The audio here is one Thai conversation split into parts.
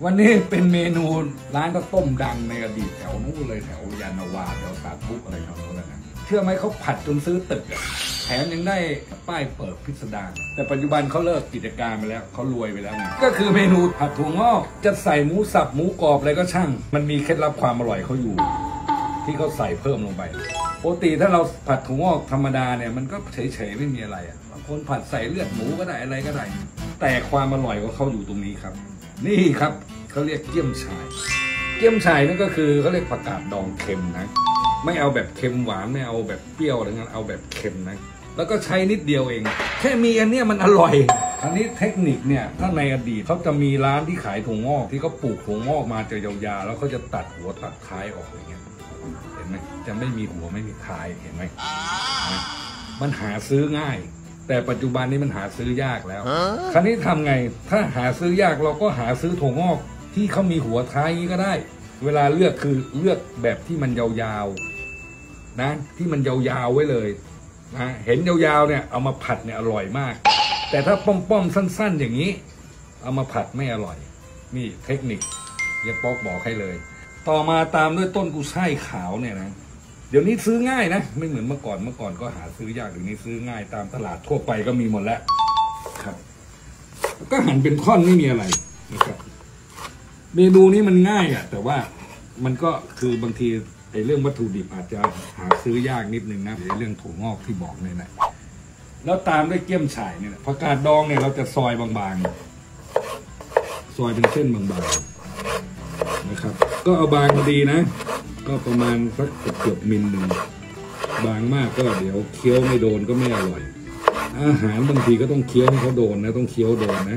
วันนี้เป็นเมนูร้านข้าวต้มดังในอดีตแถวนู้นเลยแถวยานาวาแถวสาธุอะไรแถวนู้นนะเชื่อไหมเขาผัดจนซื้อตึกแถมยังได้ป้ายเปิดพิสดารแต่ปัจจุบันเขาเลิกกิจการไปแล้วเขารวยไปแล้วไงก็คือเมนูผัดถั่วงอกจะใส่หมูสับหมูกรอบอะไรก็ช่างมันมีเคล็ดลับความอร่อยเขาอยู่ที่เขาใส่เพิ่มลงไปปกติถ้าเราผัดถั่วงอกธรรมดาเนี่ยมันก็เฉยๆไม่มีอะไรบางคนผัดใส่เลือดหมูก็ได้อะไรก็ได้แต่ความอร่อยของเขาอยู่ตรงนี้ครับนี่ครับเขาเรียกเกี๊ยมฉ่ายเกี๊ยมฉ่ายนั่นก็คือเขาเรียกผักกาดดองเค็มนะไม่เอาแบบเค็มหวานไม่เอาแบบเปรี้ยวอะไรเงี้ยเอาแบบเค็มนะแล้วก็ใช้นิดเดียวเองแค่มีอันเนี้ยมันอร่อยคราวนี้เทคนิคเนี่ยถ้าในอดีตเขาจะมีร้านที่ขายถั่วงอกที่เขาปลูกถั่วงอกมาจะยาวๆแล้วเขาจะตัดหัวตัดท้ายออกอย่างเงี้ยเห็นไหมจะไม่มีหัวไม่มีท้ายเห็นไหมมันหาซื้อง่ายแต่ปัจจุบันนี้มันหาซื้อยากแล้วคราวนี้ทำไงถ้าหาซื้อยากเราก็หาซื้อถั่วงอกที่เขามีหัวท้ายนี้ก็ได้เวลาเลือกคือเลือกแบบที่มันยาวๆนะที่มันยาวๆไว้เลยนะเห็นยาวๆเนี่ยเอามาผัดเนี่ยอร่อยมากแต่ถ้าป้อมๆสั้นๆอย่างนี้เอามาผัดไม่อร่อยนี่เทคนิคเฮียป๊อกบอกให้เลยต่อมาตามด้วยต้นกุยช่ายขาวเนี่ยนะเดี๋ยวนี้ซื้อง่ายนะไม่เหมือนเมื่อก่อนก็หาซื้อยากเดี๋ยวนี้ซื้อง่ายตามตลาดทั่วไปก็มีหมดแล้วครับก็หั่นเป็นท่อนไม่มีอะไรนะครับเมนูนี้มันง่ายแต่ว่ามันก็คือบางทีไอ้เรื่องวัตถุดิบอาจจะหาซื้อยากนิดนึงนะในเรื่องถั่วงอกที่บอกเนี่ยนะแล้วตามด้วยเกี๊ยมฉ่ายเนี่ยผักกาดดองเนี่ยเราจะซอยบางๆซอยเป็นเส้นบางๆนะครับก็เอาบางพอดีนะก็ประมาณสักเกือบมิลหนึ่งบางมากก็เดี๋ยวเคี้ยวไม่โดนก็ไม่อร่อยอาหารบางทีก็ต้องเคี้ยวให้เขาโดนนะต้องเคี้ยวโดนนะ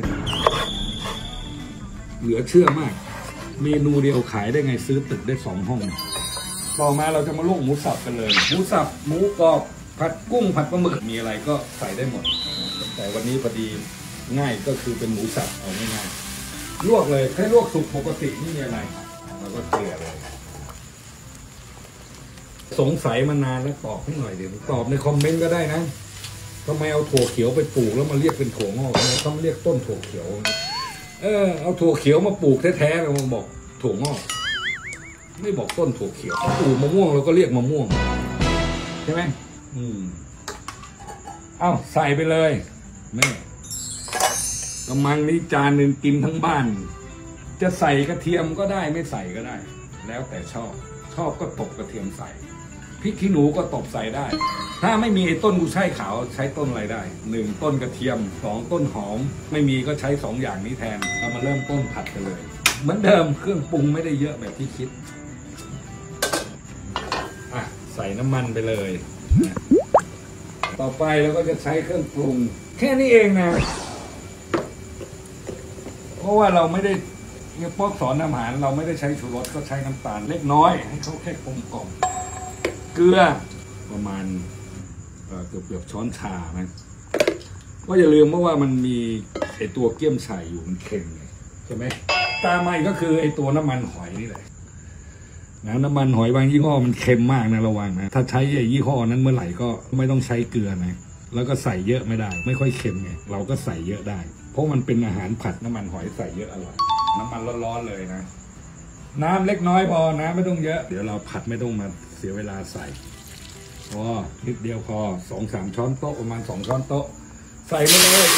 เหลือเชื่อมากเมนูเดียวขายได้ไงซื้อตึกได้2 ห้องต่อมาเราจะมาลวกหมูสับกันเลยหมูสับหมูกรอบผัดกุ้งผัดปลาหมึกมีอะไรก็ใส่ได้หมดแต่วันนี้พอดีง่ายก็คือเป็นหมูสับเอาง่ายๆลวกเลยแค่ลวกสุกปกติไม่มีอะไรเราก็เกลี่ยเลยสงสัยมานานแล้วตอบให้หน่อยเดี๋ยวตอบในคอมเมนต์ก็ได้นะทำไมเอาถั่วเขียวไปปลูกแล้วมาเรียกเป็นถั่วงอกต้องเรียกต้นถั่วเขียวเอาถั่วเขียวมาปลูกแท้ๆเราบอกถั่วงอกไม่บอกต้นถั่วเขียวปลูกมะม่วงเราก็เรียกมะม่วงใช่ไหมเอาใส่ไปเลยแม่กำมังนี้จานหนึ่งกินทั้งบ้านจะใส่กระเทียมก็ได้ไม่ใส่ก็ได้แล้วแต่ชอบก็ตบกระเทียมใส่พริกขี้หนูก็ตบใส่ได้ถ้าไม่มีไอ้ต้นกุยช่ายขาวใช้ต้นอะไรได้1ต้นกระเทียม2ต้นหอมไม่มีก็ใช้2อย่างนี้แทนเรามาเริ่มต้นผัดกันเลยเหมือนเดิมเครื่องปรุงไม่ได้เยอะแบบที่คิดใส่น้ำมันไปเลยต่อไปเราก็จะใช้เครื่องปรุงแค่นี้เองนะเพราะว่าเราไม่ได้เนี่ยพวกสอนอาหารเราไม่ได้ใช้ชูรสก็ใช้น้ำตาลเล็กน้อยให้เขาแค่กลมกล่อมเกลือประมาณเกือบช้อนชานะก็อย่าลืมว่ามันมีไอตัวเกี๊ยมฉ่ายอยู่มันเค็มไงใช่ไหมตามมาอีกก็คือไอตัวน้ำมันหอยนี่แหละน้ำมันหอยบางยี่ห้อมันเค็มมากนะระวังนะถ้าใช้ไอ้ยี่ห้อนั้นเมื่อไหร่ก็ไม่ต้องใช้เกลือนะแล้วก็ใส่เยอะไม่ได้ไม่ค่อยเค็มไงเราก็ใส่เยอะได้เพราะมันเป็นอาหารผัดน้ำมันหอยใส่เยอะอร่อยน้ำมันร้อนๆเลยนะน้ำเล็กน้อยพอนะไม่ต้องเยอะเดี๋ยวเราผัดไม่ต้องมาเสียเวลาใส่พอนิดเดียวพอ2-3 ช้อนโต๊ะประมาณ2 ช้อนโต๊ะใส่มาเลย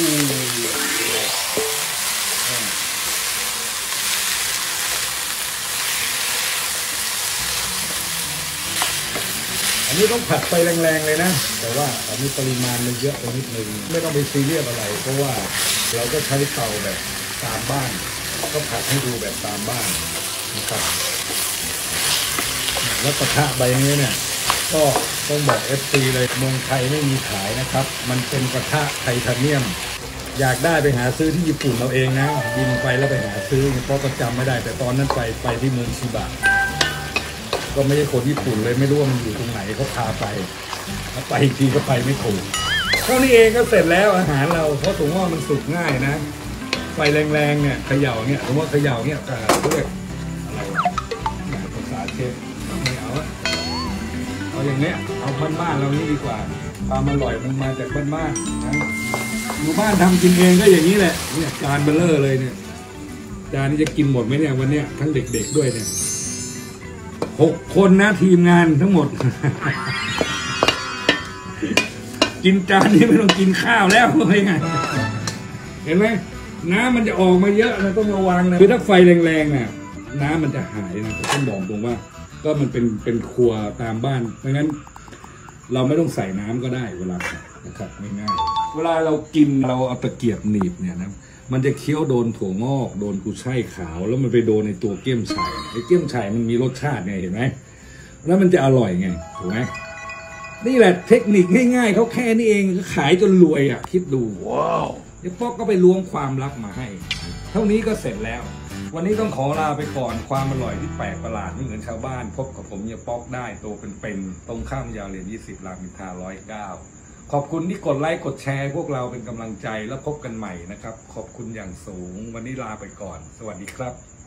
อันนี้ต้องผัดไฟแรงๆเลยนะแต่ว่าอันนี้ปริมาณมันเยอะไปนิดนึงไม่ต้องไปซีเรียสอะไรเพราะว่าเราก็ใช้เตาแบบตามบ้านก็ผัดให้ดูแบบตามบ้านนะครับแล้วกระทะใบนี้เนี่ยก็ต้องบอก FC เลยเมืองไทยไม่มีขายนะครับมันเป็นกระทะไทเทเนียมอยากได้ไปหาซื้อที่ญี่ปุ่นเราเองนะบินไปแล้วไปหาซื้อเพราะก็จำไม่ได้แต่ตอนนั้นไปที่เมืองชิบะก็ไม่ใช่คนญี่ปุ่นเลยไม่รู้ว่ามันอยู่ตรงไหนเขาพาไปแล้วไปอีกทีก็ไปไม่ถูกเท่านี้เองก็เสร็จแล้วอาหารเราเพราะถุงว่ามันสุกง่ายนะไฟแรงๆเนี่ยเขย่าเนี่ยถุงว่าเขย่าเนี่ยเรียกอะไรภาษาเชฟไม่เอาอย่างเนี้ยเอาบ้านๆเรานี่ดีกว่าความอร่อยมันมาจากบ้านๆนะอยู่บ้านทำกินเองก็อย่างนี้แหละเนี่ยจานเบลเลอร์เลยเนี่ยจานนี้จะกินหมดไหมเนี่ยวันเนี้ยทั้งเด็กๆด้วยเนี่ย6 คนนะทีมงานทั้งหมด กินจานนี้ไม่ต้องกินข้าวแล้วเลยไงเห็นไหมน้ำมันจะออกมาเยอะนะต้องระวังนะคือถ้าไฟแรงๆเนี่ยน้ำมันจะหายนะต้องบอกตรงว่าก็มันเป็นครัวตามบ้านเพราะงั้นเราไม่ต้องใส่น้ำก็ได้เวลานะครับง่ายๆเวลาเรากินเราเอาตะเกียบหนีบเนี่ยนะมันจะเคี้ยวโดนถั่วงอกโดนกุยช่ายขาวแล้วมันไปโดนในตัวเกี๊ยมฉ่ายไอ้เกี๊ยมฉ่ายมันมีรสชาติไงเห็นไหมแล้วมันจะอร่อยไงถูกไหมนี่แหละเทคนิคง่ายๆเขาแค่นี้เองขายจนรวยอ่ะคิดดูว้าวเดี๋ยวป๊อกก็ไปล้วงความลับมาให้เท่านี้ก็เสร็จแล้ววันนี้ต้องขอลาไปก่อนความอร่อยที่แปลกประหลาดไม่เหมือนชาวบ้านพบกับผมเฮียป๊อกได้โตเป็นตรงข้ามยาวเลน20 รามอินทรา109ขอบคุณที่กดไลค์กดแชร์พวกเราเป็นกำลังใจแล้วพบกันใหม่นะครับขอบคุณอย่างสูงวันนี้ลาไปก่อนสวัสดีครับ